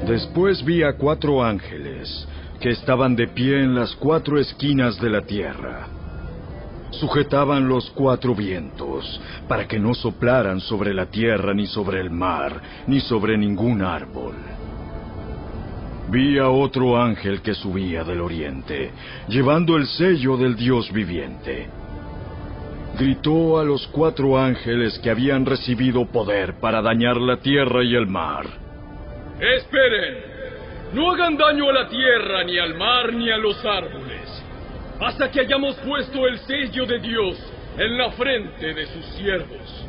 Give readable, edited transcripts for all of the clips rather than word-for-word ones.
Después vi a 4 ángeles que estaban de pie en las 4 esquinas de la tierra. Sujetaban los 4 vientos para que no soplaran sobre la tierra, ni sobre el mar, ni sobre ningún árbol. Vi a otro ángel que subía del oriente, llevando el sello del Dios viviente. Gritó a los 4 ángeles que habían recibido poder para dañar la tierra y el mar: ¡Esperen! No hagan daño a la tierra, ni al mar, ni a los árboles, hasta que hayamos puesto el sello de Dios en la frente de sus siervos.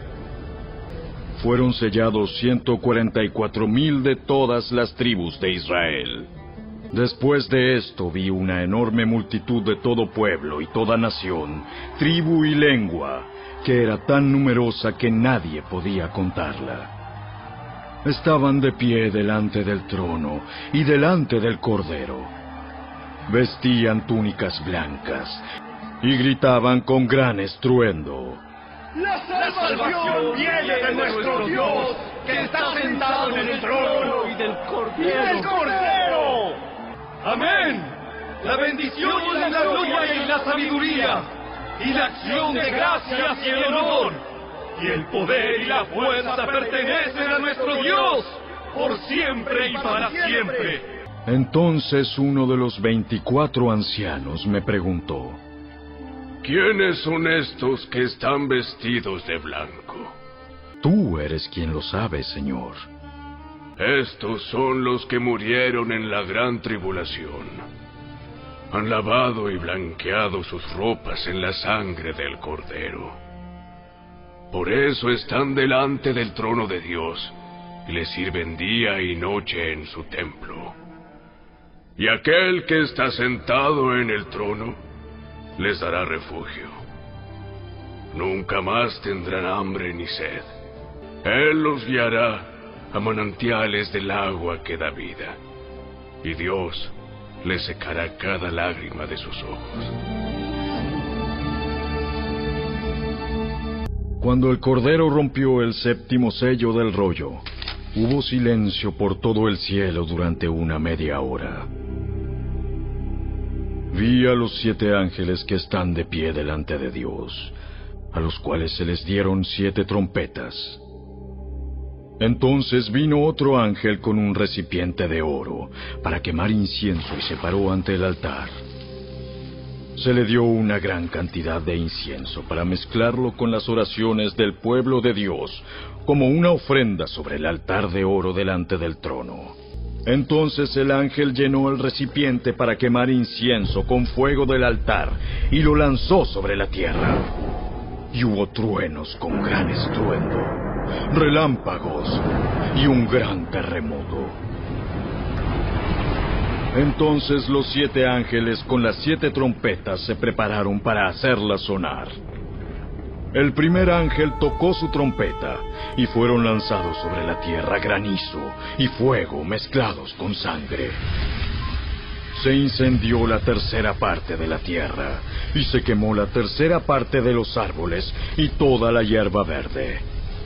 Fueron sellados 144,000 de todas las tribus de Israel. Después de esto vi una enorme multitud de todo pueblo y toda nación, tribu y lengua, que era tan numerosa que nadie podía contarla. Estaban de pie delante del trono y delante del Cordero. Vestían túnicas blancas y gritaban con gran estruendo: ¡La salvación viene de nuestro Dios, que está sentado en el trono y del Cordero! ¡Amén! La bendición y la gloria y la sabiduría, y la acción de gracias y el honor, y el poder y la fuerza pertenecen a nuestro Dios, por siempre y para siempre. Entonces uno de los 24 ancianos me preguntó: ¿Quiénes son estos que están vestidos de blanco? Tú eres quien lo sabe, Señor. Estos son los que murieron en la gran tribulación. Han lavado y blanqueado sus ropas en la sangre del Cordero. Por eso están delante del trono de Dios y le sirven día y noche en su templo. Y aquel que está sentado en el trono les dará refugio. Nunca más tendrán hambre ni sed. Él los guiará a manantiales del agua que da vida, y Dios les secará cada lágrima de sus ojos. Cuando el Cordero rompió el 7º sello del rollo, hubo silencio por todo el cielo durante una media hora. Vi a los 7 ángeles que están de pie delante de Dios, a los cuales se les dieron 7 trompetas. Entonces vino otro ángel con un recipiente de oro para quemar incienso y se paró ante el altar. Se le dio una gran cantidad de incienso para mezclarlo con las oraciones del pueblo de Dios, como una ofrenda sobre el altar de oro delante del trono. Entonces el ángel llenó el recipiente para quemar incienso con fuego del altar y lo lanzó sobre la tierra. Y hubo truenos con gran estruendo, relámpagos y un gran terremoto. Entonces los 7 ángeles con las 7 trompetas se prepararon para hacerlas sonar. El primer ángel tocó su trompeta y fueron lanzados sobre la tierra granizo y fuego mezclados con sangre. Se incendió la 3ª parte de la tierra y se quemó la 3ª parte de los árboles y toda la hierba verde.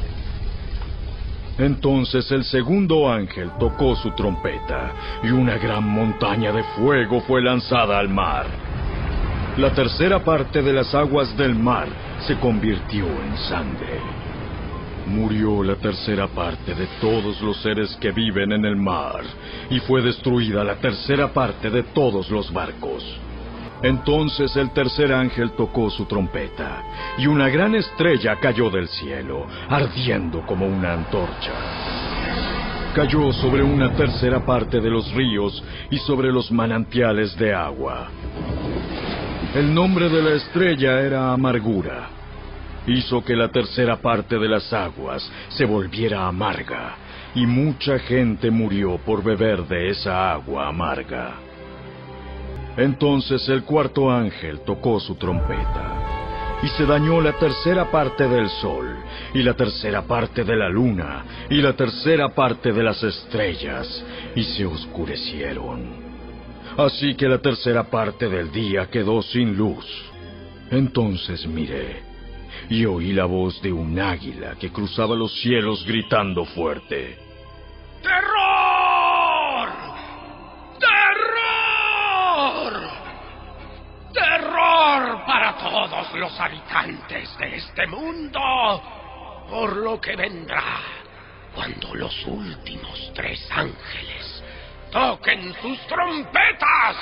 Entonces el segundo ángel tocó su trompeta y una gran montaña de fuego fue lanzada al mar. La 3ª parte de las aguas del mar se convirtió en sangre. Murió la 3ª parte de todos los seres que viven en el mar, y fue destruida la 3ª parte de todos los barcos. Entonces el tercer ángel tocó su trompeta, y una gran estrella cayó del cielo, ardiendo como una antorcha. Cayó sobre una 3ª parte de los ríos y sobre los manantiales de agua. El nombre de la estrella era Amargura. Hizo que la 3ª parte de las aguas se volviera amarga, y mucha gente murió por beber de esa agua amarga. Entonces el cuarto ángel tocó su trompeta, y se dañó la 3ª parte del sol, y la 3ª parte de la luna, y la 3ª parte de las estrellas, y se oscurecieron. Así que la 3ª parte del día quedó sin luz. Entonces miré, y oí la voz de un águila que cruzaba los cielos gritando fuerte: ¡Terror! los habitantes de este mundo por lo que vendrá cuando los últimos 3 ángeles toquen sus trompetas.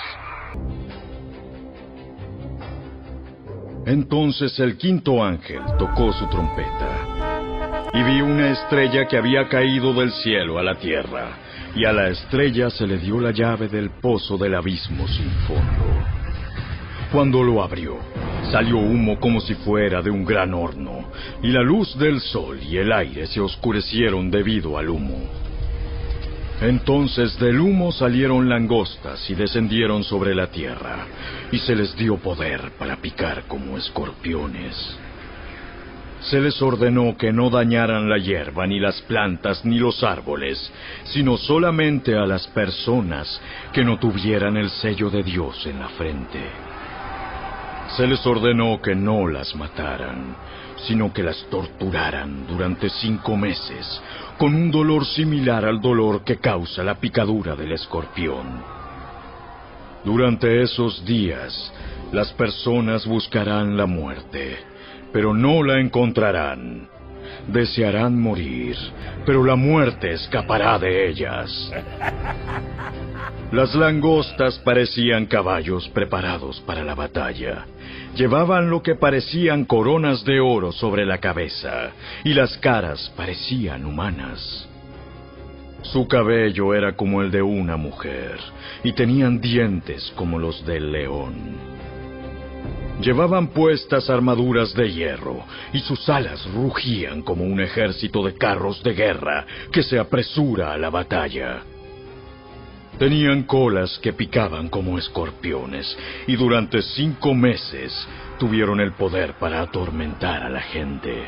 Entonces el 5.º ángel tocó su trompeta, y vi una estrella que había caído del cielo a la tierra, y a la estrella se le dio la llave del pozo del abismo sin fondo. Cuando lo abrió, salió humo como si fuera de un gran horno, y la luz del sol y el aire se oscurecieron debido al humo. Entonces del humo salieron langostas y descendieron sobre la tierra, y se les dio poder para picar como escorpiones. Se les ordenó que no dañaran la hierba, ni las plantas, ni los árboles, sino solamente a las personas que no tuvieran el sello de Dios en la frente. Se les ordenó que no las mataran, sino que las torturaran durante 5 meses, con un dolor similar al dolor que causa la picadura del escorpión. Durante esos días, las personas buscarán la muerte, pero no la encontrarán. Desearán morir, pero la muerte escapará de ellas. Las langostas parecían caballos preparados para la batalla. Llevaban lo que parecían coronas de oro sobre la cabeza, y las caras parecían humanas. Su cabello era como el de una mujer, y tenían dientes como los del león. Llevaban puestas armaduras de hierro, y sus alas rugían como un ejército de carros de guerra que se apresura a la batalla. Tenían colas que picaban como escorpiones, y durante 5 meses tuvieron el poder para atormentar a la gente.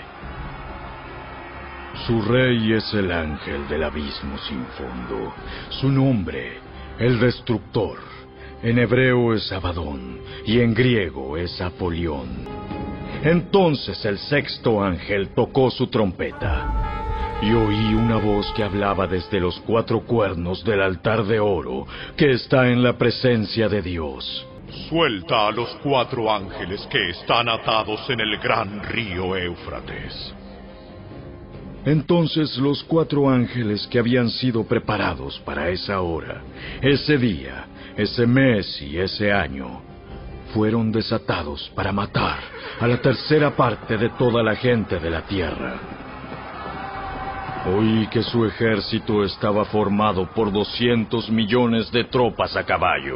Su rey es el ángel del abismo sin fondo. Su nombre, el Destructor. En hebreo es Abadón, y en griego es Apolión. Entonces el 6.º ángel tocó su trompeta, y oí una voz que hablaba desde los 4 cuernos del altar de oro que está en la presencia de Dios. Suelta a los 4 ángeles que están atados en el gran río Éufrates. Entonces los 4 ángeles que habían sido preparados para esa hora, ese día, ese mes y ese año, fueron desatados para matar a la 1/3 parte de toda la gente de la tierra. Oí que su ejército estaba formado por 200 millones de tropas a caballo.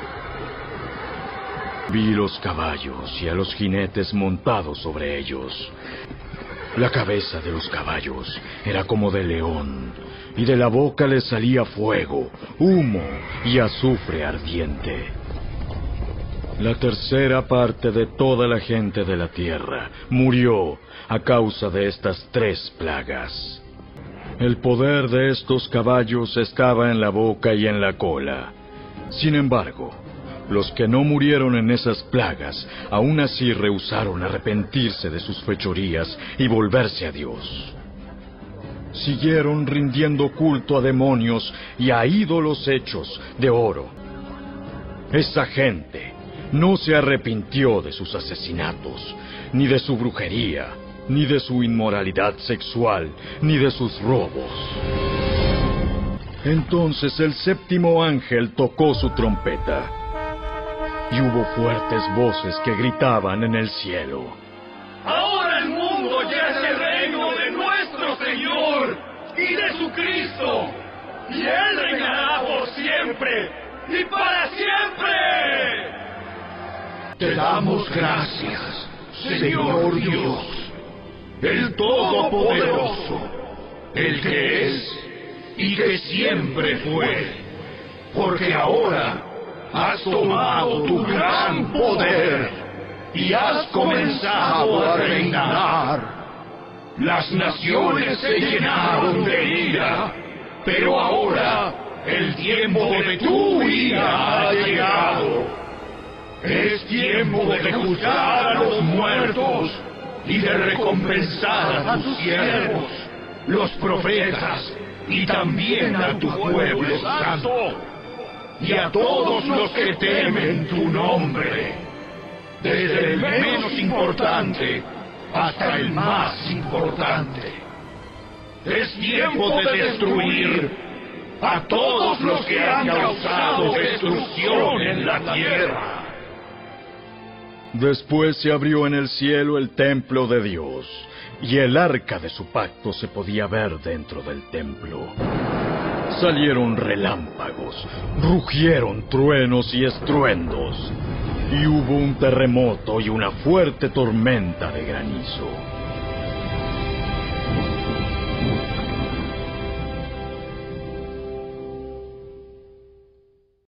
Vi los caballos y a los jinetes montados sobre ellos. La cabeza de los caballos era como de león, y de la boca les salía fuego, humo y azufre ardiente. La 1/3 parte de toda la gente de la tierra murió a causa de estas 3 plagas. El poder de estos caballos estaba en la boca y en la cola. Sin embargo, los que no murieron en esas plagas, aún así rehusaron arrepentirse de sus fechorías y volverse a Dios. Siguieron rindiendo culto a demonios y a ídolos hechos de oro. Esa gente no se arrepintió de sus asesinatos, ni de su brujería, ni de su inmoralidad sexual, ni de sus robos. Entonces el 7.º ángel tocó su trompeta, y hubo fuertes voces que gritaban en el cielo: Ahora el mundo ya es el reino de nuestro Señor y de su Cristo, y Él reinará por siempre y para siempre. Te damos gracias, Señor Dios, el Todopoderoso, el que es y que siempre fue, porque ahora has tomado tu gran poder y has comenzado a reinar. Las naciones se llenaron de ira, pero ahora el tiempo de tu ira ha llegado. Es tiempo de juzgar a los muertos y de recompensar a tus siervos, los profetas, y también a tu pueblo santo, y a todos los que temen tu nombre. desde el menos importante hasta el más importante. Es tiempo de destruir a todos los que han causado destrucción en la tierra. Después se abrió en el cielo el templo de Dios, y el arca de su pacto se podía ver dentro del templo. Salieron relámpagos, rugieron truenos y estruendos, y hubo un terremoto y una fuerte tormenta de granizo.